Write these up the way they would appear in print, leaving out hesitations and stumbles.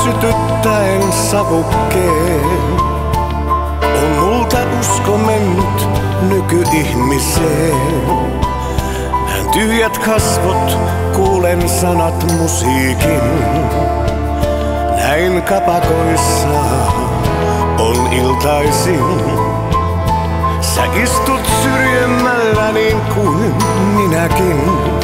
sytyttäen savukkeen. On multa usko mennyt nykyihmiseen. Näen tyhjät kasvot, kuulen sanat musiikin. Näin kapakoissa on iltaisin. Sä istut syrjemmällä niin kuin minäkin.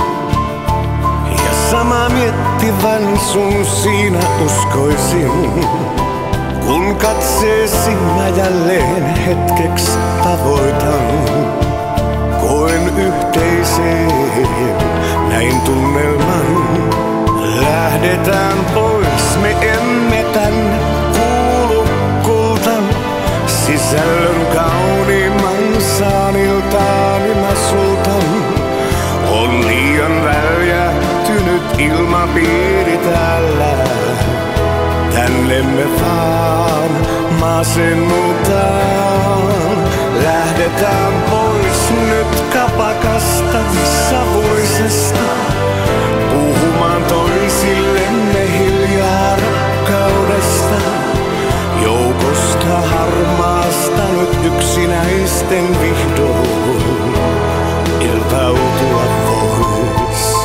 Ja sama miettivän sun siinä uskoisin. Kun katseesi mä jälleen hetkeksi tavoitan, koen yhteiseen näin tunnelman. Lähdetään pois, me emme tänne kuulu kultan. Sisällön kauniimman saan iltaani mä sultan. On liian väljähtynyt ilmapiiri täällä. Tänne me vaan masennutaan. Lähdetään pois nyt kapakasta savuisesta. Puhumaan toisillemme hiljaa rakkaudesta. Joukosta harmaasta nyt yksinäisten vihdoin irtautua vois.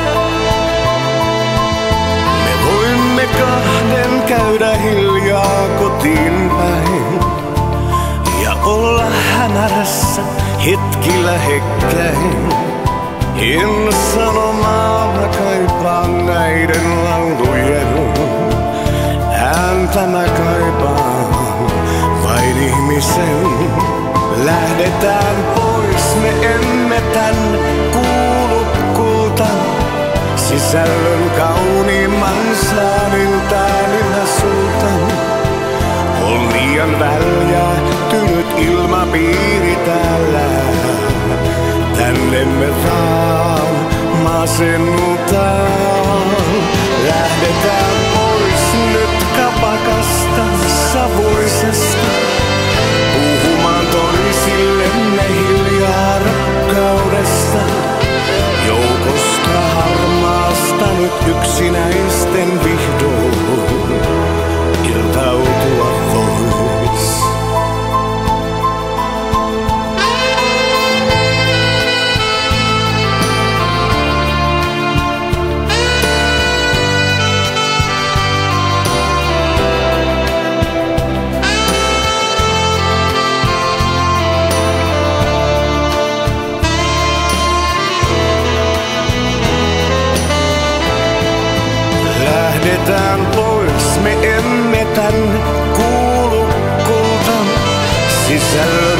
Me voimme kahden käydä hiljaa kotiin päin ja olla hämärässä hetki lähekkäin. En sanomaa mä kaipaan näiden laulujen ääntä mä kaipaan vain ihmisen. Lähdetään pois, me emme tänne kuulu kultan. Sisällön kauniimman saan iltaani mä sultan. On liian väljähtynyt ilmapiiri täällä. Tänne me vaan masennutaan. Lähdetään pois nyt kapakasta savuisesta. Puhumaan toisillemme hiljaa rakkaudesta. Joukosta harmaasta nyt yksinäisten vihdoin irtautua vois. Lähdetään pois, me emme tänne kuulu kultan. Sisällön